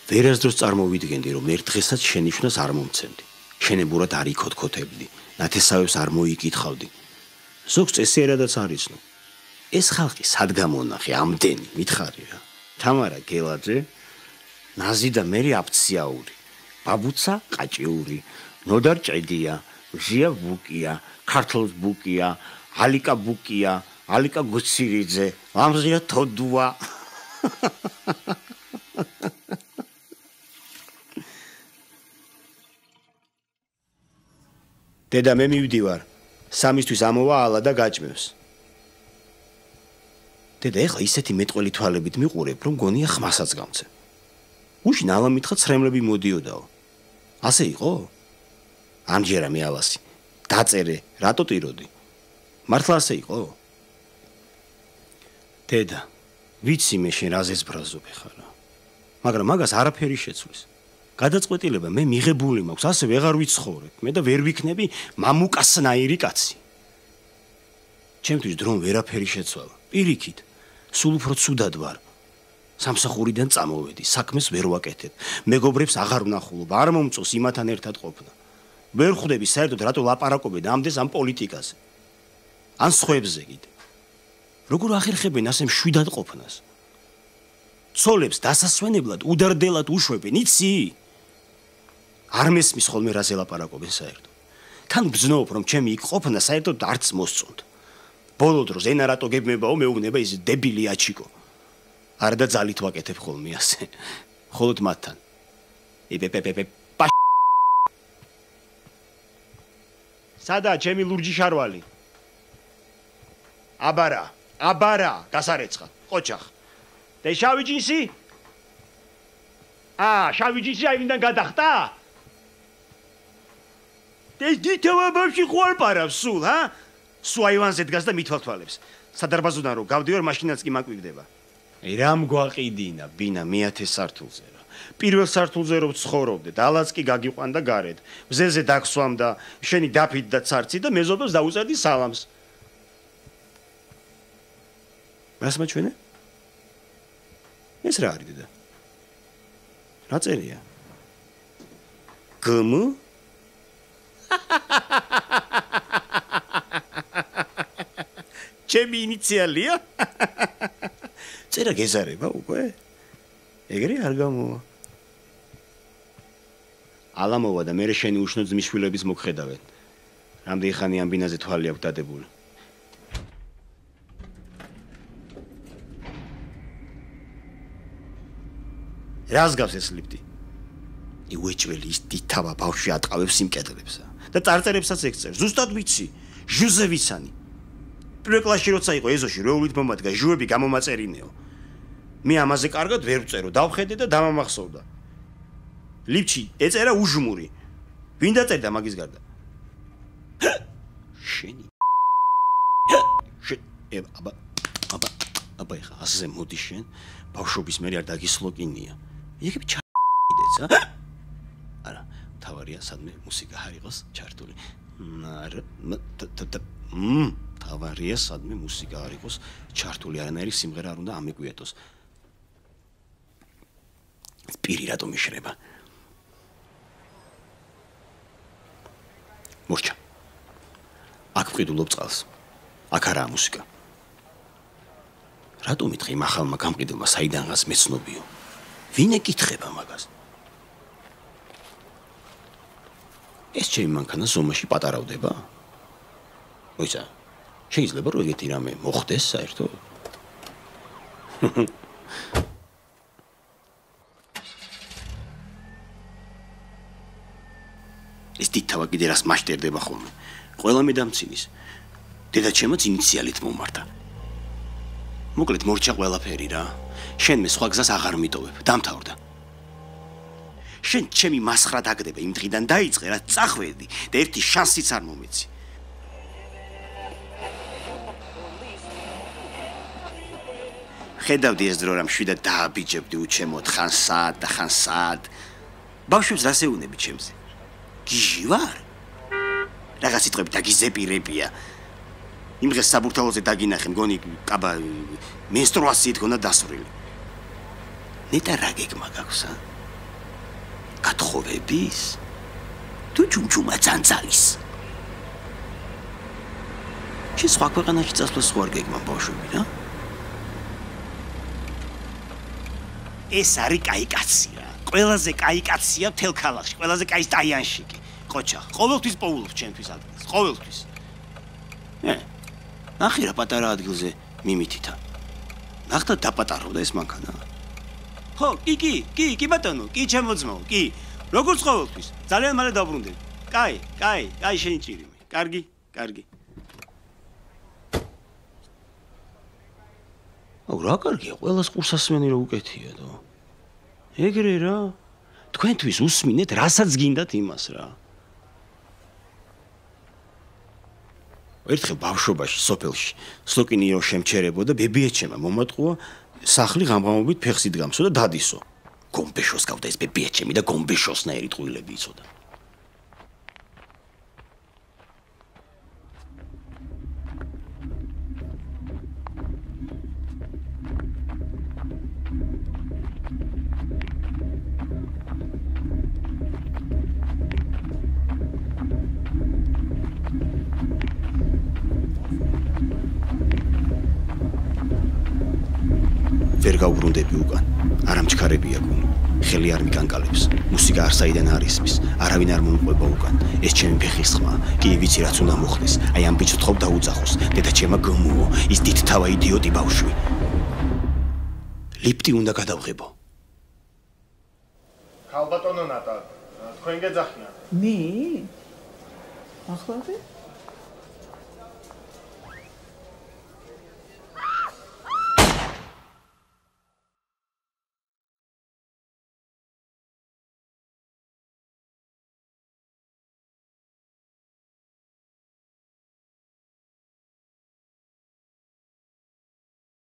ვერასდროს წარმოვიდგენდი, რომ ერთ დღესაც შენიშვნას არ მომცემდი. შენებურად არ იქოთქოთებდი, ნათესავებს არ მოიკითხავდი. ზოგს წესიერადაც არ იცნო. ეს ხალხი სად გამონახე ამდენი, მითხარი რა. თამარა გელაძე, ნაზი და მერი აფციაური, ბაბუცა ყაჭიური, ნოდარ ჭედია, ჟია ბუკია, ქართლოს ბუკია, ალიკა ბუკია, ალიკა გუცირიძე, ლამზია თოდუა. დედა მე მივდივარ, სამისთვის ამოვა ალა და გაჭმევს. დედა ეხლა ისეთი მეტყველი თვალებით მიყურებ, რომ გონია ხმასაც გამცე. უშინ ალა მითხრა ცრემლები მოდიოდაო. ასე იყო? ამჯერა მე ალასი. დაწერე, რატო ტიროდი? მართლა ასე იყო? დედა, ვიცი მე შენ რაზეც ბრაზობ ხარა. მაგრამ მაგას არაფერი შეცვლის. გადაწყვეტილება მე მიღებული მაქვს, ასე ვეღარ ვიცხოვრებ. მე და ვერ ვიქნები მამუკასნაირი კაცი. ჩემთვის დრომ ვერაფერი შეცვალა. პირიქით, სულ უფრო ცუდად ვარ. სამსახურიდან წამოვედი, საქმეს ვერ ვაკეთებ. მეგობრებს აღარ ვნახულობ, არ მომწონს იმათან ერთად ყოფნა. ვერ ხვდები საერთოდ რატო ლაპარაკობენ ამდენს ამ პოლიტიკაზე. ან სხვებზე კიდე. როგორ ახერხებენ ასე მშვიდად ყოფნას? ცოლებს დასასვენებლად უდარდელად უშვებენ, იცი? არ მესმის ხოლმე რაზე ლაპარაკობენ საერთოდ. თან ბრძნობ, რომ ჩემი იქ ყოფნა საერთოდ არც მოსწონთ. ბოლო დროს ენა რატო გებმებაო, მეუბნება ის დებილი აჩიკო. არ და ძალით ვაკეთებ ხოლმე ასე. ხოლოდ მათთან. სადა ჩემი ლურჯი შარვალი? აბარა, გასარეცხა, ყოჩახ. და შავი ჯინსი? შავი ჯინსი აივიდან გადახტა? ეს დითავა ბავში ხوار პარავს სულ, სულ აივანზე დგას და მithვალთვალებს. სადარბაზოდან რო გავდივარ, მაშინაც კი მაკვირდება. რამ გვაყიდინა, ბინა მე-10 სართულზე რა. პირველ სართულზე რო ცხოვრობდე, ალაც კი გაგიყვანდა გარეთ. მზეზე დაგსვამ და შენი დაფით და ცარცი და მეზობელს დაუწერდი სალამს. რას მაჩვენე? ეს რა არის დედა? რა წერია? გმ? ჩემი ინიციალია? წერა გეზარება უკვე? ეგრე არ გამოვა. ალა მოვა და მერე შენი უშნო ძმის შვილების მოგხედავენ. რამდენი ხანი ამ ბინაზე თვალი აქვს დადებული. რას გავს ეს ლიფტი? იუეჭველი ის დითავა ბავშვი ატყავებს იმ კედლებსა და წარწერებსაც ეგწევს. ზუსტად ვიცი, ჟუზე ვიცანი. პირველ კლასში როცა იყო ეზოში რეულით მომადგა ჟუები გამომაწერინეო. მე ამაზე კარგად ვერ ვწერო, დავხედე და დამამახსოვდა. ლიფტში ეწერა უჟმური. ვინ დაწერდა მაგის გარდა? შენი. აბა ეხა ასე მოდი შენ, ბავშვობის მე არ დაგისლოკინია. იგივე ჩაიდეც, არა, თავარია სადმე მუსიკა არ იყოს ჩართული. თავარია სადმე მუსიკა არ იყოს ჩართული, არანაირი სიმღერა არ უნდა ამეკვიეთოს. პირი რატომ იშრება? მორჩა. აქ ვყიდულობ წყალს. აქ არაა მუსიკა. რატომ მითხი იმ ახალმა გამყიდველმა საიდანღაც მეცნობიო? ვინ ეკითხება მაგას? ეს ჩემი მანქანა ზომაში პატარავდება? მოიცა, შეიძლება რომ ეგეთი რამე მოხდეს საერთოდ? ეს დითავა კიდე რას მასტერდება ხოლმე. ყველა მე დამცინის. დედა ჩემაც ინიციალით მომართა. მოკლედ მორჩა ყველაფერი რა. შენ მე სხვა გზას აღარ მიტოვებ, დამთავრდა. შენ ჩემი მასხრა დაგდება იმ დღიდან დაიწყე რა წახვედი და ერთი შანსიც არ მომეცი. ხედავდი ეს დრო რა მშვიდად დააბიჯებდი უჩემოდ ხან სად და ხან სად. ბავშვებს რას ეუნები ჩემზე? გიჟი ვარ? რაღაც სიტყვები დაგიზეპირებია. იმ დღეს საბურთალოზე დაგინახე მგონი კაბა მენსტრუაციით გონდა დასრული. ნეტა რა გეგმა გაქვს? გათხოვების? თუ ჯუმჯუმა ძანძალის. შენ სხვა ქვეყანაში წასვლა სხვა არ გეგმავ ბავშვები რა? ეს არის კაი კაცი რა. ყველაზე კაი კაცია მთელ ქალაქში, ყველაზე კაი სტაიანში კი. ყოჩა, ყოველთვის პოულობს ჩემთვის ადგილს, ყოველთვის. ნახე რა პატარა ადგილზე მიმითითა. ნახტა დაპატარავდა ეს მანქანა. ხო, კი ბატონო, კი ჩემო ძმაო, კი. როგორც ყოველთვის, ძალიან მალე დაბრუნდები. კაი, შენი ჭირიმე. კარგი. აუ რა კარგია, ყველას ყურსასმენი რო უკეთია და. ეგრე რა. თქვენთვის უსმინეთ, რასაც გინდათ იმას რა. ერთხელ ბავშვობაში, სოფელში, სლოკინიო შემჩერებოდა, ბები ეჩემა, მომატყუა, სახლი ღამღამობით ფეხს იდგამსო და დადისო. გომბეშოს გავდა ეს ბები ეჩემი და გომბეშოსნაირი ტყუილები იცოდა. ვერ გავბრუნდები უკან. არამჩქარებია გუნი. ხელი არ მიკანკალებს. მუსიკა არ საიდან არ ისმის. არავინ არ მომყვება უკან. ეს ჩემი ფეხის ხმა. კი ვიცი რაც უნდა მოხდეს. აი ამ ბიჭს ვთხოვ დაუძახოს. დედა ჩემა გმუო, ის დიდთავა იდიოტი ბავშვი. ლიფტი უნდა გადავღებო. ხალბატონო ნატა, თქვენ გეძახიან. მე? ახლავე?